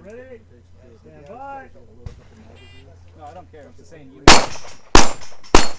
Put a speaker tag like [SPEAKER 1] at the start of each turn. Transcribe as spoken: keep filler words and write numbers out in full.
[SPEAKER 1] Ready? Stand by.
[SPEAKER 2] No, I don't care. I'm just saying you.